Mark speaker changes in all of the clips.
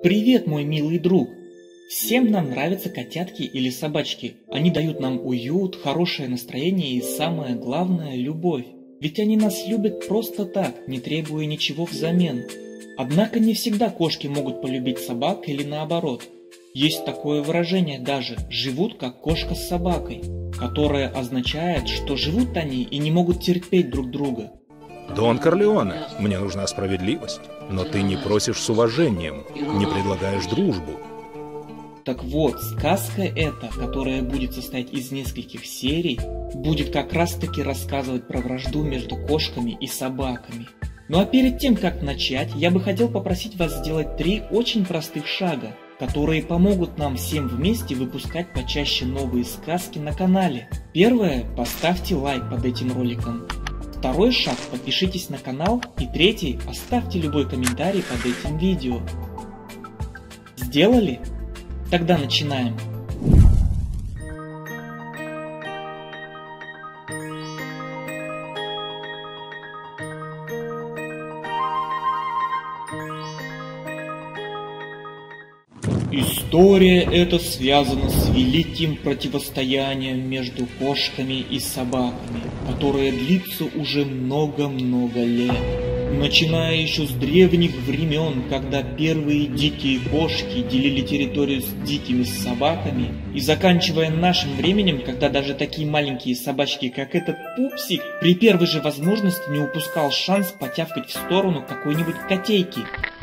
Speaker 1: Привет, мой милый друг! Всем нам нравятся котятки или собачки. Они дают нам уют, хорошее настроение и, самое главное, любовь. Ведь они нас любят просто так, не требуя ничего взамен. Однако не всегда кошки могут полюбить собак или наоборот. Есть такое выражение даже «живут как кошка с собакой», которое означает, что живут они и не могут терпеть друг друга.
Speaker 2: Дон Корлеоне, мне нужна справедливость, но ты не просишь с уважением, не предлагаешь дружбу.
Speaker 1: Так вот, сказка эта, которая будет состоять из нескольких серий, будет как раз-таки рассказывать про вражду между кошками и собаками. Ну а перед тем, как начать, я бы хотел попросить вас сделать 3 очень простых шага, которые помогут нам всем вместе выпускать почаще новые сказки на канале. Первое, поставьте лайк под этим роликом. Второй шаг, подпишитесь на канал. И третий, оставьте любой комментарий под этим видео. Сделали? Тогда начинаем. История эта связана с великим противостоянием между кошками и собаками, которое длится уже много-много лет. Начиная еще с древних времен, когда первые дикие кошки делили территорию с дикими собаками, и заканчивая нашим временем, когда даже такие маленькие собачки, как этот пупсик, при первой же возможности не упускал шанс потявкать в сторону какой-нибудь котейки.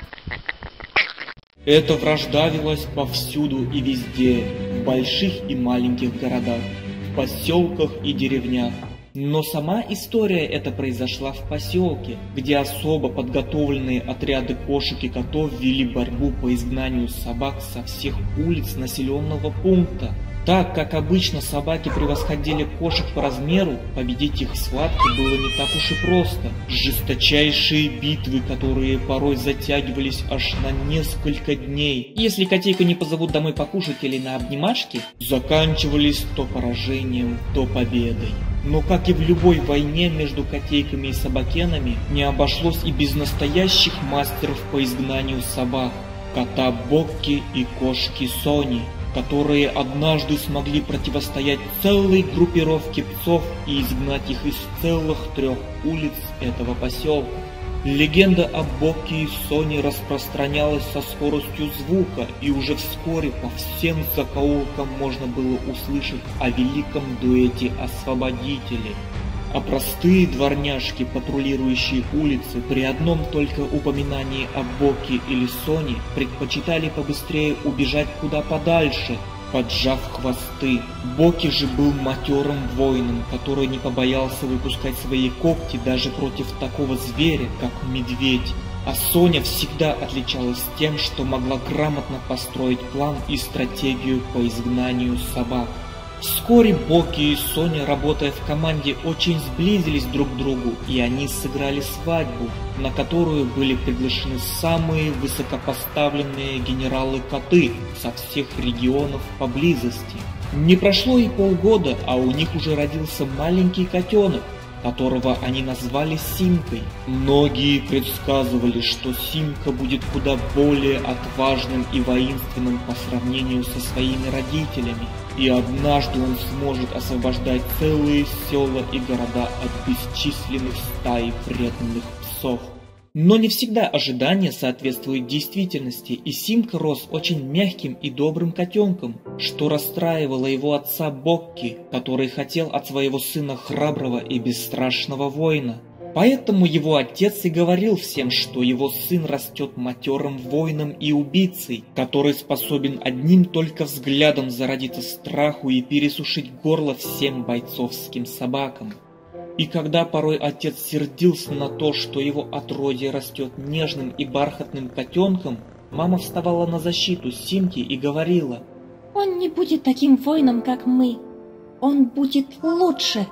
Speaker 1: Эта вражда велась повсюду и везде, в больших и маленьких городах, в поселках и деревнях. Но сама история эта произошла в поселке, где особо подготовленные отряды кошек и котов вели борьбу по изгнанию собак со всех улиц населенного пункта. Так как обычно собаки превосходили кошек по размеру, победить их в схватке было не так уж и просто. Жесточайшие битвы, которые порой затягивались аж на несколько дней, если котейку не позовут домой покушать или на обнимашки, заканчивались то поражением, то победой. Но как и в любой войне между котейками и собакенами, не обошлось и без настоящих мастеров по изгнанию собак, кота Бокки и кошки Сони, которые однажды смогли противостоять целой группировке псов и изгнать их из целых 3 улиц этого поселка. Легенда о Бокки и Сони распространялась со скоростью звука, и уже вскоре по всем закоулкам можно было услышать о великом дуэте освободителей. А простые дворняжки, патрулирующие улицы, при одном только упоминании о Бокки или Сони предпочитали побыстрее убежать куда подальше, поджав хвосты. Бокки же был матерым воином, который не побоялся выпускать свои когти даже против такого зверя, как медведь. А Соня всегда отличалась тем, что могла грамотно построить план и стратегию по изгнанию собак. Вскоре Бокки и Соня, работая в команде, очень сблизились друг к другу, и они сыграли свадьбу, на которую были приглашены самые высокопоставленные генералы-коты со всех регионов поблизости. Не прошло и полгода, а у них уже родился маленький котенок, которого они назвали Симкой. Многие предсказывали, что Симка будет куда более отважным и воинственным по сравнению со своими родителями, и однажды он сможет освобождать целые села и города от бесчисленных стай преданных псов. Но не всегда ожидания соответствуют действительности, и Симка рос очень мягким и добрым котенком, что расстраивало его отца Бокки, который хотел от своего сына храброго и бесстрашного воина. Поэтому его отец и говорил всем, что его сын растет матерым воином и убийцей, который способен одним только взглядом зародиться страху и пересушить горло всем бойцовским собакам. И когда порой отец сердился на то, что его отродье растет нежным и бархатным котенком, мама вставала на защиту Симки и говорила:
Speaker 3: «Он не будет таким воином, как мы. Он будет лучше,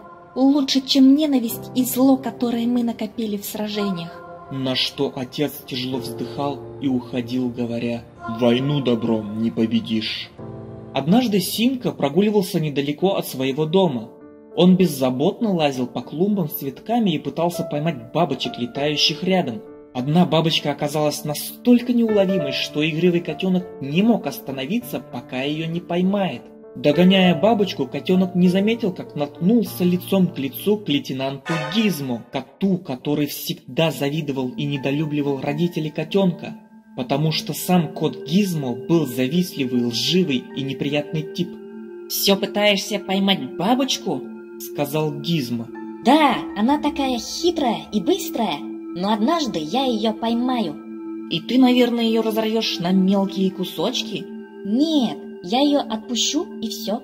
Speaker 3: чем ненависть и зло, которое мы накопили в сражениях».
Speaker 1: На что отец тяжело вздыхал и уходил, говоря: «Войну добром не победишь». Однажды Симка прогуливался недалеко от своего дома. Он беззаботно лазил по клумбам с цветками и пытался поймать бабочек, летающих рядом. Одна бабочка оказалась настолько неуловимой, что игривый котенок не мог остановиться, пока ее не поймает. Догоняя бабочку, котенок не заметил, как наткнулся лицом к лицу к лейтенанту Гизмо, коту, который всегда завидовал и недолюбливал родителей котенка, потому что сам кот Гизмо был завистливый, лживый и неприятный тип.
Speaker 3: «Все пытаешься поймать бабочку?»
Speaker 1: — сказал Гизмо.
Speaker 4: «Да, она такая хитрая и быстрая, но однажды я ее поймаю».
Speaker 3: «И ты, наверное, ее разорвешь на мелкие кусочки?»
Speaker 4: «Нет, я ее отпущу и все».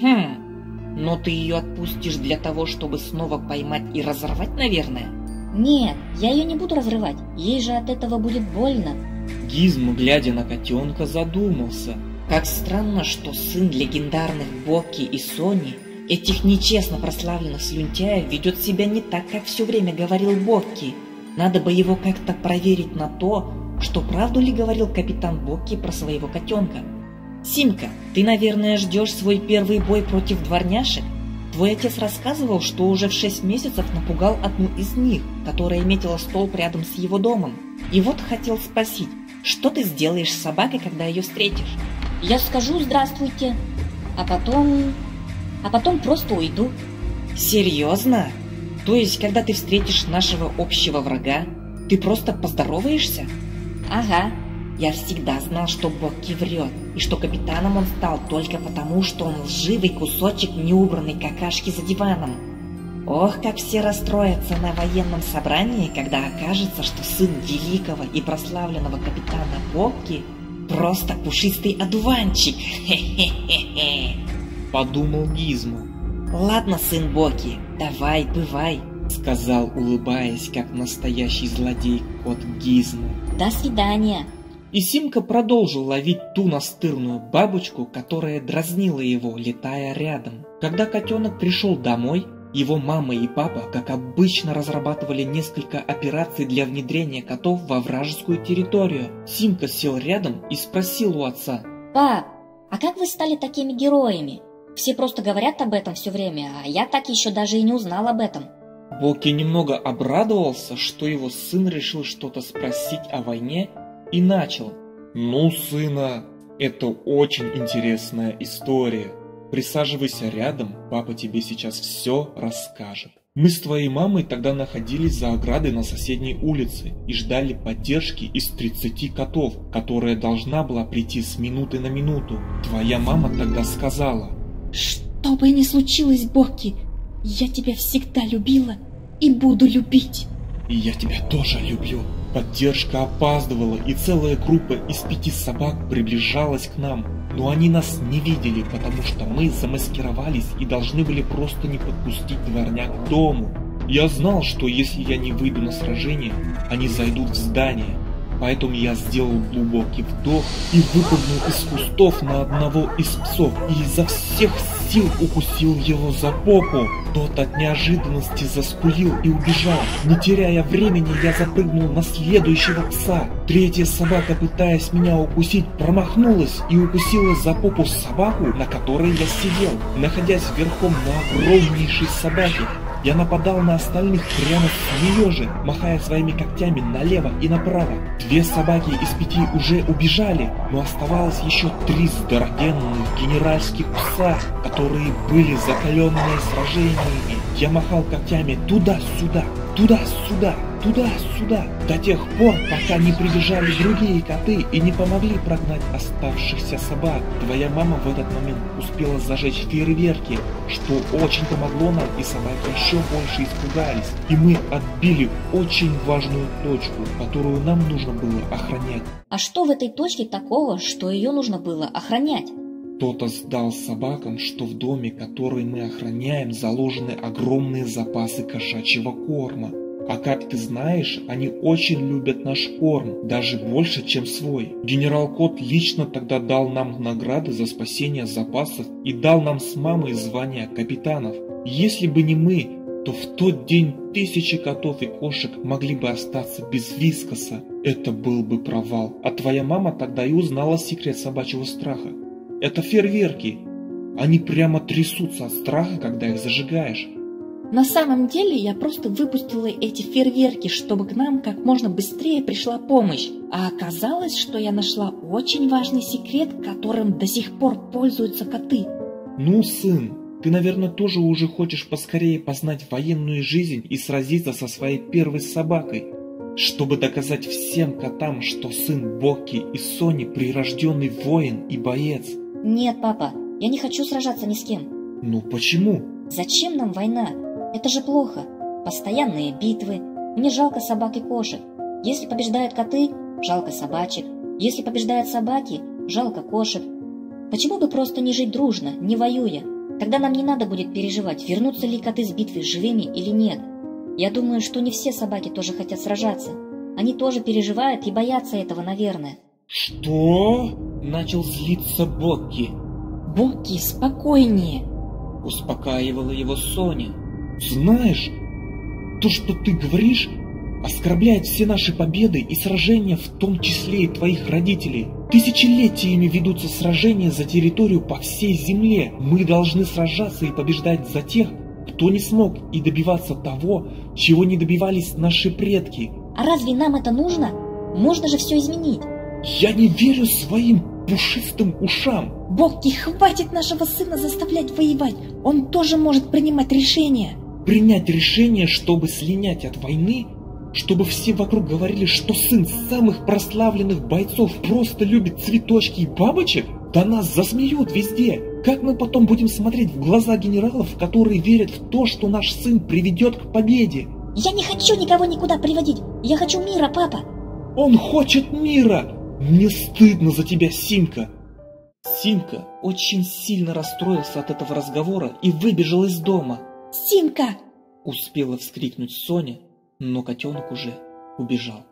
Speaker 3: Но ты ее отпустишь для того, чтобы снова поймать и разорвать, наверное?
Speaker 4: «Нет, я ее не буду разрывать, ей же от этого будет больно».
Speaker 1: Гизмо, глядя на котенка, задумался.
Speaker 3: Как странно, что сын легендарных Бокки и Сони, этих нечестно прославленных слюнтяев, ведет себя не так, как все время говорил Бокки. Надо бы его как-то проверить на то, что правду ли говорил капитан Бокки про своего котенка. Симка, ты, наверное, ждешь свой первый бой против дворняшек? Твой отец рассказывал, что уже в 6 месяцев напугал одну из них, которая метила столб рядом с его домом. И вот хотел спросить, что ты сделаешь с собакой, когда ее встретишь?
Speaker 4: Я скажу «здравствуйте», а потом просто уйду.
Speaker 3: Серьезно? То есть, когда ты встретишь нашего общего врага, ты просто поздороваешься?
Speaker 4: Ага.
Speaker 3: Я всегда знал, что Бокки врет, и что капитаном он стал только потому, что он лживый кусочек неубранной какашки за диваном. Ох, как все расстроятся на военном собрании, когда окажется, что сын великого и прославленного капитана Бокки просто пушистый одуванчик. Хе-хе-хе-хе.
Speaker 1: Подумал Гизмо.
Speaker 3: Ладно, сын Бокки, давай, бывай,
Speaker 1: сказал, улыбаясь, как настоящий злодей кот Гизмо.
Speaker 4: До свидания.
Speaker 1: И Симка продолжил ловить ту настырную бабочку, которая дразнила его, летая рядом. Когда котенок пришел домой, его мама и папа, как обычно, разрабатывали несколько операций для внедрения котов во вражескую территорию. Симка сел рядом и спросил у отца:
Speaker 4: «Пап, а как вы стали такими героями? Все просто говорят об этом все время, а я так еще даже и не узнал об этом».
Speaker 1: Бокки немного обрадовался, что его сын решил что-то спросить о войне, и начал: «Ну, сына, это очень интересная история. Присаживайся рядом, папа тебе сейчас все расскажет. Мы с твоей мамой тогда находились за оградой на соседней улице и ждали поддержки из 30 котов, которая должна была прийти с минуты на минуту. Твоя мама тогда сказала:
Speaker 3: «Что бы ни случилось, Бокки, я тебя всегда любила и буду любить».
Speaker 1: «И я тебя тоже люблю». Поддержка опаздывала, и целая группа из 5 собак приближалась к нам. Но они нас не видели, потому что мы замаскировались и должны были просто не подпустить дворняк к дому. Я знал, что если я не выйду на сражение, они зайдут в здание. Поэтому я сделал глубокий вдох и выпрыгнул из кустов на одного из псов и изо всех сил укусил его за попу. Тот от неожиданности заскулил и убежал. Не теряя времени, я запрыгнул на следующего пса. Третья собака, пытаясь меня укусить, промахнулась и укусила за попу собаку, на которой я сидел. Находясь верхом на огромнейшей собаке, я нападал на остальных прямо с нее же, махая своими когтями налево и направо. 2 собаки из 5 уже убежали, но оставалось еще 3 здоровенных генеральских пса, которые были закаленные сражениями. Я махал когтями туда-сюда, туда-сюда, туда-сюда, до тех пор, пока не прибежали другие коты и не помогли прогнать оставшихся собак. Твоя мама в этот момент успела зажечь фейерверки, что очень помогло нам, и собаки еще больше испугались. И мы отбили очень важную точку, которую нам нужно было охранять.
Speaker 4: А что в этой точке такого, что ее нужно было охранять?
Speaker 1: Кто-то сдал собакам, что в доме, который мы охраняем, заложены огромные запасы кошачьего корма. А как ты знаешь, они очень любят наш корм, даже больше, чем свой. Генерал Кот лично тогда дал нам награды за спасение запасов и дал нам с мамой звания капитанов. Если бы не мы, то в тот день 1000 котов и кошек могли бы остаться без Вискаса. Это был бы провал. А твоя мама тогда и узнала секрет собачьего страха. Это фейерверки. Они прямо трясутся от страха, когда их зажигаешь.
Speaker 3: На самом деле я просто выпустила эти фейерверки, чтобы к нам как можно быстрее пришла помощь. А оказалось, что я нашла очень важный секрет, которым до сих пор пользуются коты.
Speaker 1: Ну, сын, ты, наверное, тоже уже хочешь поскорее познать военную жизнь и сразиться со своей первой собакой, чтобы доказать всем котам, что сын Бокки и Сони прирожденный воин и боец.
Speaker 4: Нет, папа, я не хочу сражаться ни с кем.
Speaker 1: Ну почему?
Speaker 4: Зачем нам война? Это же плохо. Постоянные битвы. Мне жалко собак и кошек. Если побеждают коты, жалко собачек. Если побеждают собаки, жалко кошек. Почему бы просто не жить дружно, не воюя? Тогда нам не надо будет переживать, вернутся ли коты с битвы живыми или нет. Я думаю, что не все собаки тоже хотят сражаться. Они тоже переживают и боятся этого, наверное.
Speaker 1: Что? Начал злиться Бокки.
Speaker 3: Бокки, спокойнее.
Speaker 1: Успокаивала его Соня. Знаешь, то, что ты говоришь, оскорбляет все наши победы и сражения, в том числе и твоих родителей. Тысячелетиями ведутся сражения за территорию по всей земле. Мы должны сражаться и побеждать за тех, кто не смог, и добиваться того, чего не добивались наши предки.
Speaker 4: А разве нам это нужно? Можно же все изменить.
Speaker 1: Я не верю своим пушистым ушам.
Speaker 3: Бокки, хватит нашего сына заставлять воевать. Он тоже может принимать решения.
Speaker 1: Принять решение, чтобы слинять от войны? Чтобы все вокруг говорили, что сын самых прославленных бойцов просто любит цветочки и бабочек? Да нас засмеют везде. Как мы потом будем смотреть в глаза генералов, которые верят в то, что наш сын приведет к победе?
Speaker 4: Я не хочу никого никуда приводить. Я хочу мира, папа.
Speaker 1: Он хочет мира. Мне стыдно за тебя, Симка. Симка очень сильно расстроился от этого разговора и выбежал из дома.
Speaker 3: Симка!
Speaker 1: Успела вскрикнуть Соня, но котенок уже убежал.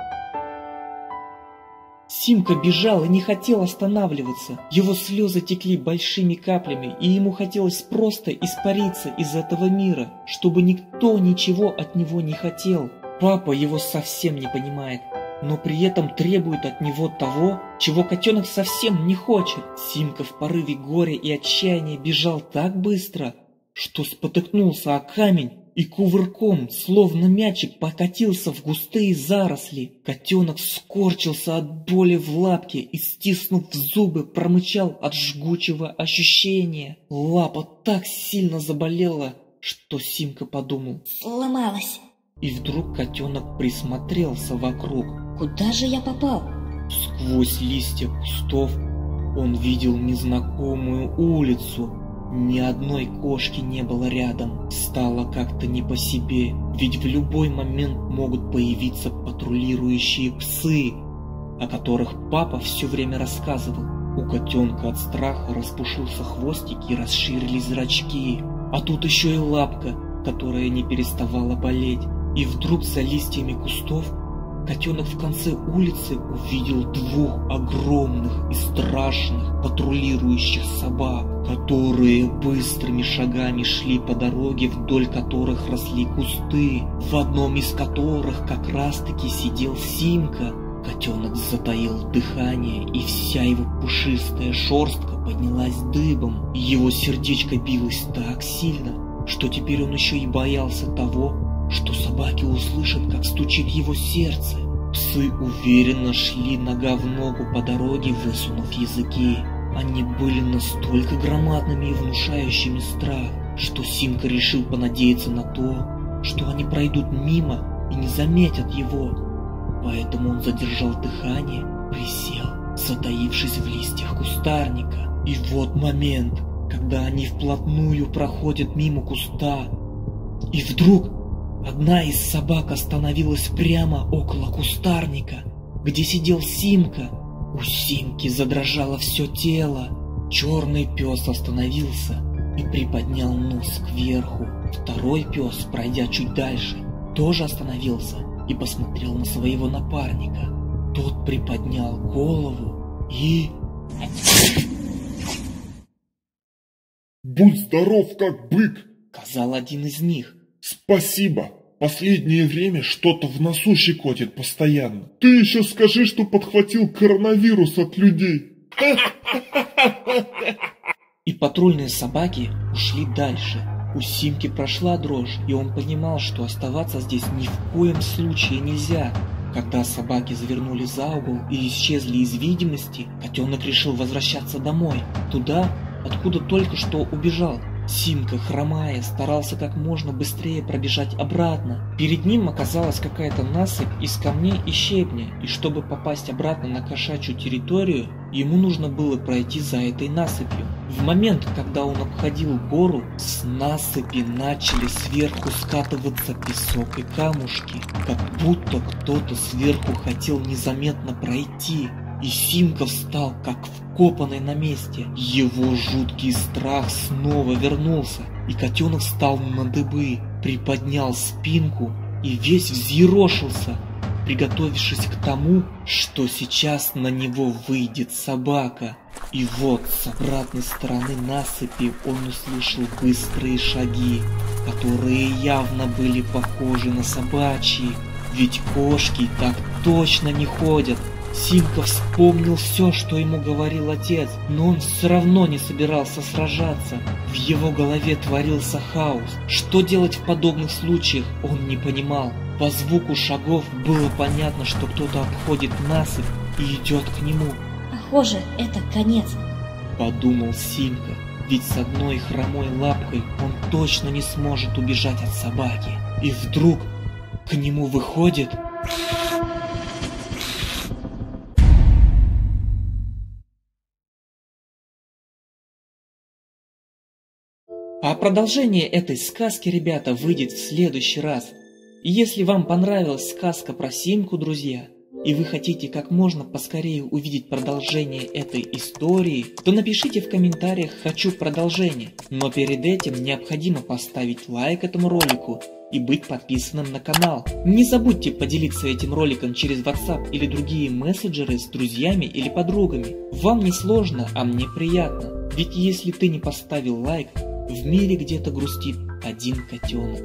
Speaker 1: Симка бежал и не хотел останавливаться. Его слезы текли большими каплями, и ему хотелось просто испариться из этого мира, чтобы никто ничего от него не хотел. Папа его совсем не понимает, но при этом требует от него того, чего котенок совсем не хочет. Симка в порыве горя и отчаяния бежал так быстро, что спотыкнулся о камень и кувырком, словно мячик, покатился в густые заросли. Котенок скорчился от боли в лапке и, стиснув зубы, промычал от жгучего ощущения. Лапа так сильно заболела, что Симка подумал:
Speaker 4: сломалась.
Speaker 1: И вдруг котенок присмотрелся вокруг.
Speaker 4: Куда же я попал?
Speaker 1: Сквозь листья кустов он видел незнакомую улицу. Ни одной кошки не было рядом. Стало как-то не по себе, ведь в любой момент могут появиться патрулирующие псы, о которых папа все время рассказывал. У котенка от страха распушился хвостик и расширились зрачки. А тут еще и лапка, которая не переставала болеть. И вдруг за листьями кустов котенок в конце улицы увидел двух огромных и страшных патрулирующих собак, которые быстрыми шагами шли по дороге, вдоль которых росли кусты, в одном из которых как раз-таки сидел Симка. Котенок затаил дыхание, и вся его пушистая шерстка поднялась дыбом. Его сердечко билось так сильно, что теперь он еще и боялся того, что собаки услышат, как стучит его сердце. Псы уверенно шли нога в ногу по дороге, высунув языки. Они были настолько громадными и внушающими страх, что Симка решил понадеяться на то, что они пройдут мимо и не заметят его. Поэтому он задержал дыхание, присел, затаившись в листьях кустарника. И вот момент, когда они вплотную проходят мимо куста, и вдруг одна из собак остановилась прямо около кустарника, где сидел Симка. У Симки задрожало все тело. Черный пес остановился и приподнял нос кверху. Второй пес, пройдя чуть дальше, тоже остановился и посмотрел на своего напарника. Тот приподнял голову и...
Speaker 5: «Будь здоров, как бык!»
Speaker 1: — сказал один из них.
Speaker 5: «Спасибо. Последнее время что-то в носу щекочет постоянно. Ты еще скажи, что подхватил коронавирус от людей».
Speaker 1: И патрульные собаки ушли дальше. У Симки прошла дрожь, и он понимал, что оставаться здесь ни в коем случае нельзя. Когда собаки завернули за угол и исчезли из видимости, котенок решил возвращаться домой, туда, откуда только что убежал. Симка, хромая, старался как можно быстрее пробежать обратно. Перед ним оказалась какая-то насыпь из камней и щебня, и чтобы попасть обратно на кошачью территорию, ему нужно было пройти за этой насыпью. В момент, когда он обходил гору, с насыпи начали сверху скатываться песок и камушки, как будто кто-то сверху хотел незаметно пройти. И Симка встал как вкопанный на месте. Его жуткий страх снова вернулся, и котенок встал на дыбы, приподнял спинку и весь взъерошился, приготовившись к тому, что сейчас на него выйдет собака. И вот с обратной стороны насыпи он услышал быстрые шаги, которые явно были похожи на собачьи, ведь кошки так точно не ходят. Симка вспомнил все, что ему говорил отец, но он все равно не собирался сражаться. В его голове творился хаос. Что делать в подобных случаях, он не понимал. По звуку шагов было понятно, что кто-то обходит насыпь и идет к нему.
Speaker 4: Похоже, это конец,
Speaker 1: Подумал Симка, ведь с одной хромой лапкой он точно не сможет убежать от собаки. И вдруг к нему выходит... А продолжение этой сказки, ребята, выйдет в следующий раз. И если вам понравилась сказка про Симку, друзья, и вы хотите как можно поскорее увидеть продолжение этой истории, то напишите в комментариях «Хочу продолжение». Но перед этим необходимо поставить лайк этому ролику и быть подписанным на канал. Не забудьте поделиться этим роликом через WhatsApp или другие мессенджеры с друзьями или подругами. Вам не сложно, а мне приятно. Ведь если ты не поставил лайк, в мире где-то грустит один котенок.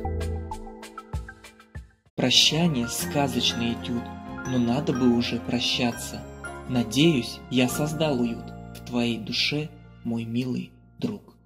Speaker 1: Прощание — сказочный этюд, но надо бы уже прощаться. Надеюсь, я создал уют в твоей душе, мой милый друг.